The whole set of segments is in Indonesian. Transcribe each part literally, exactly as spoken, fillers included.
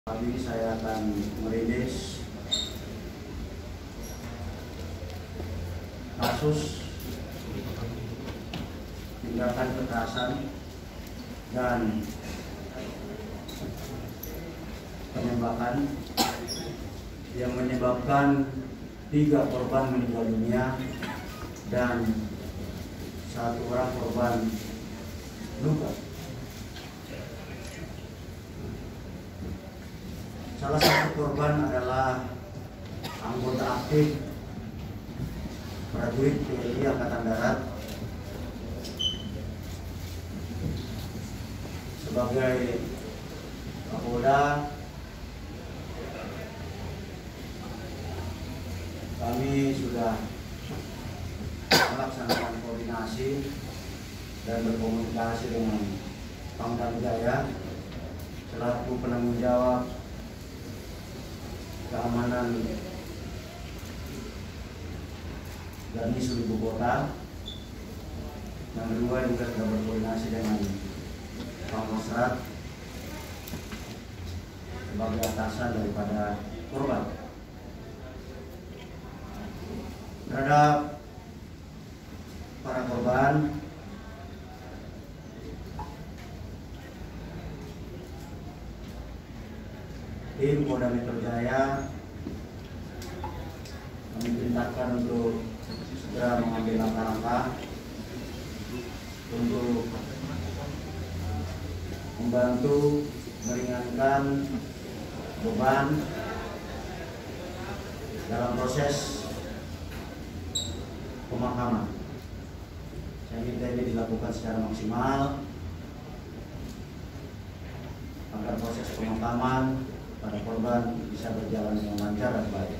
Kali ini saya akan merilis kasus tindakan kekerasan dan penembakan yang menyebabkan tiga korban meninggal dunia dan satu orang korban luka. Salah satu korban adalah anggota aktif prajurit T N I Angkatan Darat sebagai Kapolda. Kami sudah melaksanakan koordinasi dan berkomunikasi dengan Pangdam Jaya selaku penanggung jawab keamanan Garnisun Ibu Kota. Yang kedua juga sudah berkoordinasi dengan Pangkostrat sebagai atasan daripada korban. Terhadap para korban, tim Polda Metro Jaya memerintahkan untuk segera mengambil langkah-langkah untuk membantu meringankan beban dalam proses pemakaman. Saya minta ini dilakukan secara maksimal agar proses pemakaman pada korban bisa berjalan dengan lancar dan baik.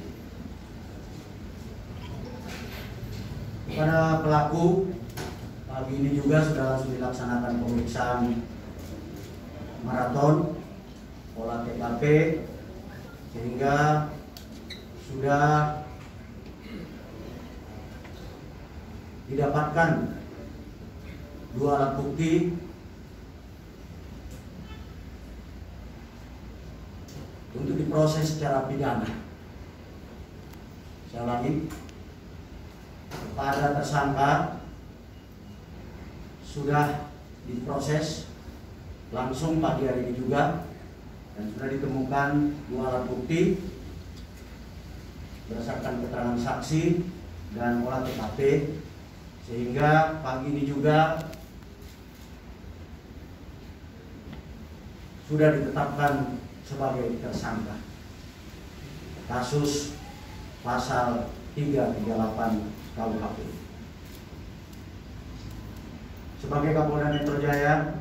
Pada pelaku, pagi ini juga sudah langsung dilaksanakan pemeriksaan maraton olah T K P sehingga sudah didapatkan dua alat bukti untuk diproses secara pidana. Saya ulangi, kepada tersangka sudah diproses langsung pagi hari ini juga dan sudah ditemukan dua alat bukti berdasarkan keterangan saksi dan olah T K P, sehingga pagi ini juga sudah ditetapkan sebagai tersangka kasus pasal tiga tiga delapan K U H P. Sebagai Kapolda Metro Jaya,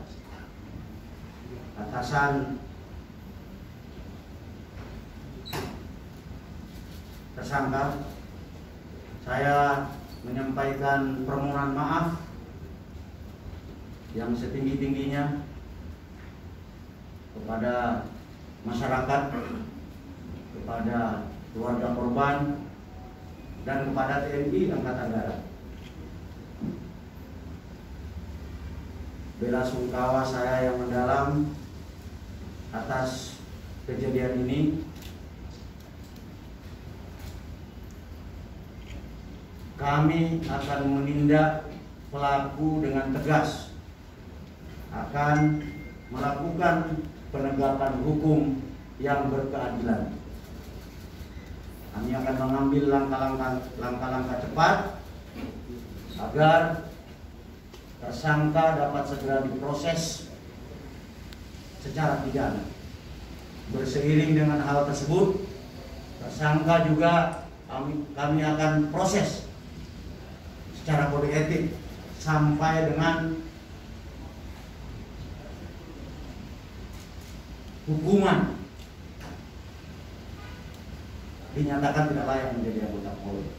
atasan tersangka, saya menyampaikan permohonan maaf yang setinggi-tingginya kepada masyarakat, kepada keluarga korban, dan kepada T N I Angkatan Darat. Bela sungkawa saya yang mendalam atas kejadian ini. Kami akan menindak pelaku dengan tegas, akan melakukan penegakan hukum yang berkeadilan. Kami akan mengambil langkah-langkah langkah-langkah cepat agar tersangka dapat segera diproses secara pidana. Berseiring dengan hal tersebut, tersangka juga kami, kami akan proses secara kode etik sampai dengan hukuman dinyatakan tidak layak menjadi anggota Polri.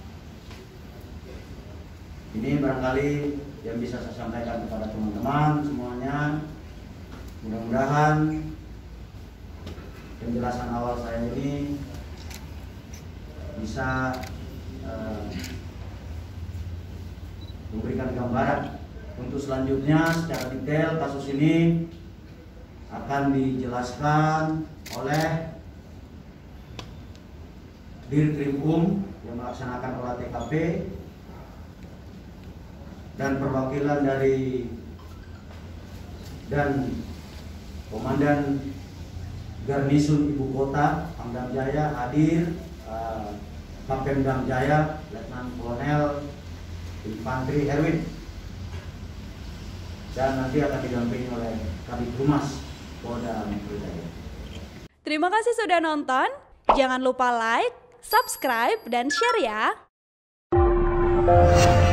Ini barangkali yang bisa saya sampaikan kepada teman-teman semuanya. Mudah-mudahan penjelasan awal saya ini bisa uh, memberikan gambaran untuk selanjutnya secara detail kasus ini akan dijelaskan oleh Dirkrimum yang melaksanakan olah T K P dan perwakilan dari dan Komandan Garnisun Ibu Kota Pangdam Jaya hadir, uh, Kapendam Jaya Letnan Kolonel Infantri Herwin, dan nanti akan didampingi oleh Kabid Humas Polda Metro Jaya. Terima kasih sudah nonton. Jangan lupa like, subscribe, dan share ya.